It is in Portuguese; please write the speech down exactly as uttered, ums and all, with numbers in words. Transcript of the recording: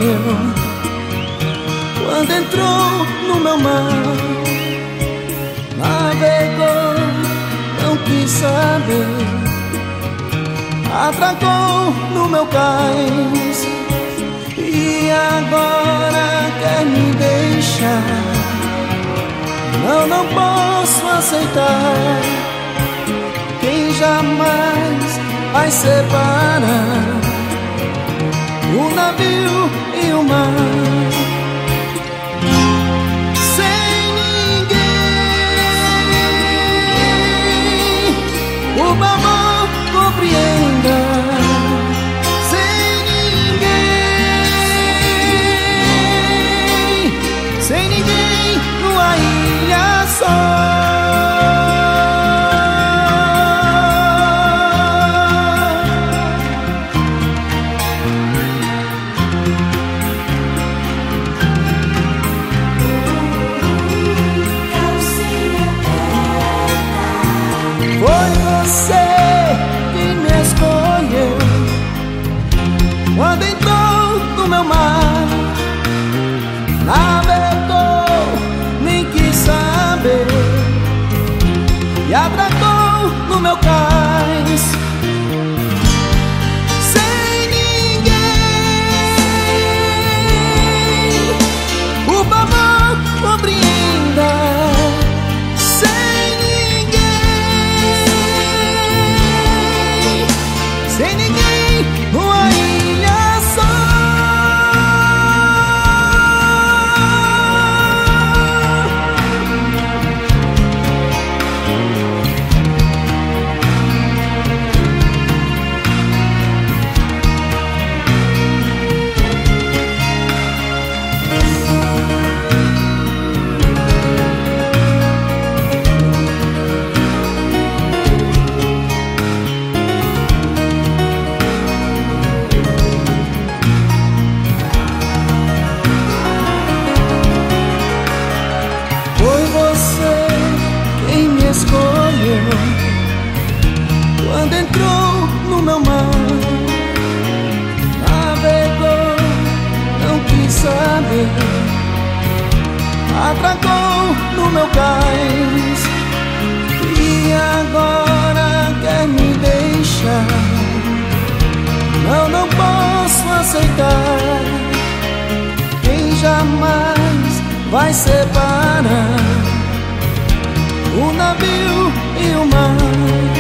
escolheu quando entrou no meu mar. Navegou, não quis saber, atracou no meu cais e agora quer me deixar. Não, não posso aceitar quem jamais vai separar o navio e o mar. Sem ninguém o amor compreenda. Sem ninguém, sem ninguém numa ilha só. Foi você quem me escolheu quando entrou no meu mar. Navegou, nem quis saber, e atracou no meu cais. Sem ninguém, por favor, compreenda. Sem ninguém, numa ilha só. Escolheu quando entrou no meu mar. Navegou, não quis saber, atracou no meu cais e agora quer me deixar. Não, não posso aceitar quem jamais vai separar o navio e o mar.